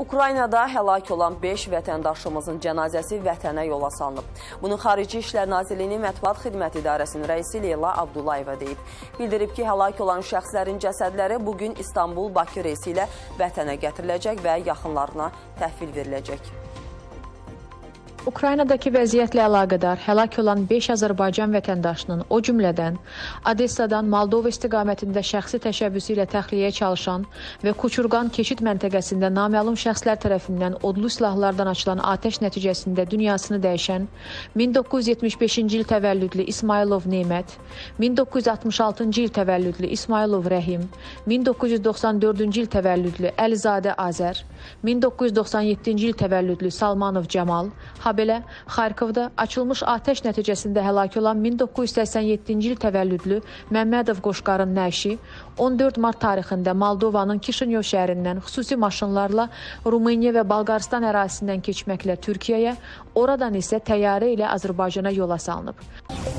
Ukraynada həlak olan 5 vətəndaşımızın cənazəsi vətənə yola salınıb. Bunu Xarici İşlər Nazirliyinin Mətbuat Xidməti İdarəsinin rəisi Leyla Abdullayeva deyib. Bildirib ki, həlak olan şəxslərin cəsədləri bugün İstanbul-Bakı reysi ilə vətənə gətiriləcək və yaxınlarına təhvil veriləcək. Ukraynadakı vəziyyətlə əlaqədar həlak olan 5 Azərbaycan vətəndaşının, o cümlədən Odessadan Moldova istiqamətində şəxsi təşəbbüsü ilə təxliyəyə çalışan və Kuçurqan keçid məntəqəsində naməlum şəxslər tərəfindən odlu silahlardan açılan atəş nəticəsində dünyasını dəyişən 1975-ci il təvəllüdlü İsmailov Nemət, 1966-cı il təvəllüdlü İsmailov Rəhim, 1994-cü il təvəllüdlü Əlizadə Azər, 1997-ci il təvəllüdlü Salmanov Camal, habelə Xarkovda açılmış atəş nəticəsində həlak olan 1987-ci il təvəllüdlü Məmmədov Qoşqarın nəşi 14 mart tarixində Moldovanın Kişinyo şəhərindən xüsusi maşınlarla Rumıniya və Bolqaristan ərazisindən keçməklə Türkiyəyə, oradan isə təyyarə ilə Azərbaycana yola salınıb.